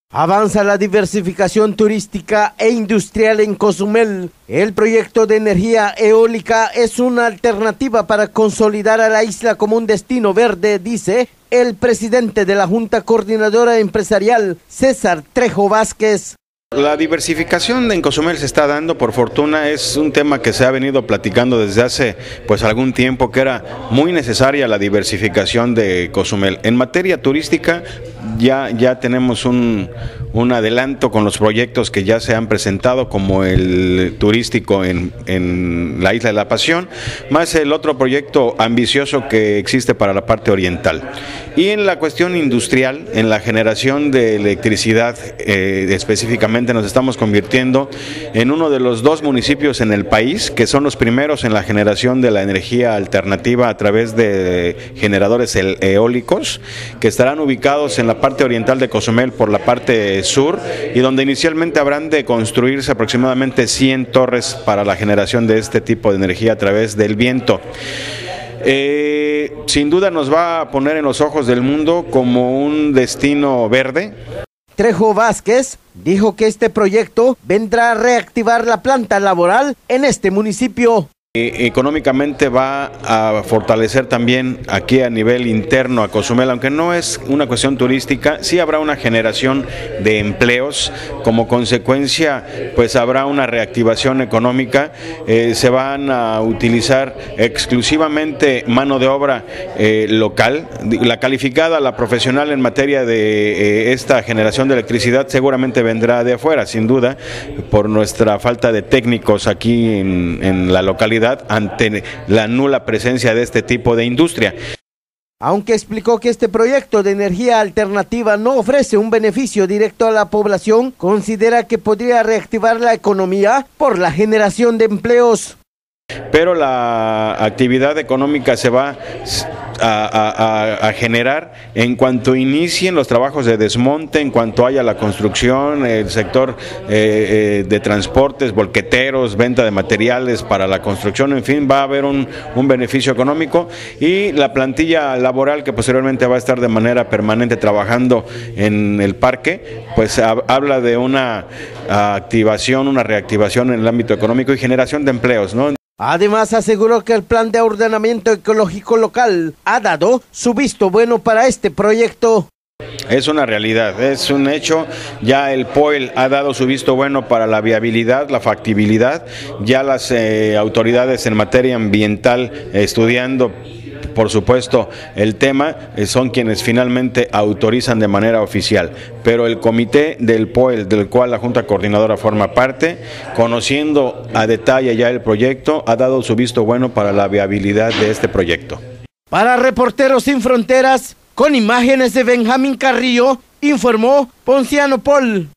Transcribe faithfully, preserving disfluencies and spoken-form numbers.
Avanza la diversificación turística e industrial en Cozumel. El proyecto de energía eólica es una alternativa para consolidar a la isla como un destino verde, dice el presidente de la Junta Coordinadora Empresarial, César Trejo Vázquez. La diversificación en Cozumel se está dando, por fortuna. Es un tema que se ha venido platicando desde hace pues algún tiempo, que era muy necesaria la diversificación de Cozumel. En materia turística ya, ya tenemos un, un adelanto con los proyectos que ya se han presentado, como el turístico en, en la Isla de la Pasión, más el otro proyecto ambicioso que existe para la parte oriental. Y en la cuestión industrial, en la generación de electricidad eh, específicamente, nos estamos convirtiendo en uno de los dos municipios en el país que son los primeros en la generación de la energía alternativa a través de generadores eólicos, que estarán ubicados en la parte oriental de Cozumel por la parte sur, y donde inicialmente habrán de construirse aproximadamente cien torres para la generación de este tipo de energía a través del viento. Eh, sin duda nos va a poner en los ojos del mundo como un destino verde. Trejo Vázquez dijo que este proyecto vendrá a reactivar la planta laboral en este municipio. Económicamente va a fortalecer también aquí a nivel interno a Cozumel, aunque no es una cuestión turística. Sí habrá una generación de empleos, como consecuencia pues habrá una reactivación económica. Eh, se van a utilizar exclusivamente mano de obra eh, local, la calificada, la profesional en materia de eh, esta generación de electricidad seguramente vendrá de afuera, sin duda, por nuestra falta de técnicos aquí en, en la localidad, ante la nula presencia de este tipo de industria. Aunque explicó que este proyecto de energía alternativa no ofrece un beneficio directo a la población, considera que podría reactivar la economía por la generación de empleos. Pero la actividad económica se va a, a, a generar en cuanto inicien los trabajos de desmonte, en cuanto haya la construcción, el sector eh, eh, de transportes, volqueteros, venta de materiales para la construcción, en fin, va a haber un, un beneficio económico, y la plantilla laboral que posteriormente va a estar de manera permanente trabajando en el parque, pues ha, habla de una activación, una reactivación en el ámbito económico y generación de empleos, ¿no? Además, aseguró que el plan de ordenamiento ecológico local ha dado su visto bueno para este proyecto. Es una realidad, es un hecho. Ya el P O E L ha dado su visto bueno para la viabilidad, la factibilidad. Ya las eh, autoridades en materia ambiental, eh, estudiando por supuesto el tema, eh, son quienes finalmente autorizan de manera oficial, pero el comité del P O E L, del cual la Junta Coordinadora forma parte, conociendo a detalle ya el proyecto, ha dado su visto bueno para la viabilidad de este proyecto. Para Reporteros Sin Fronteras, con imágenes de Benjamín Carrillo, informó Ponciano Paul.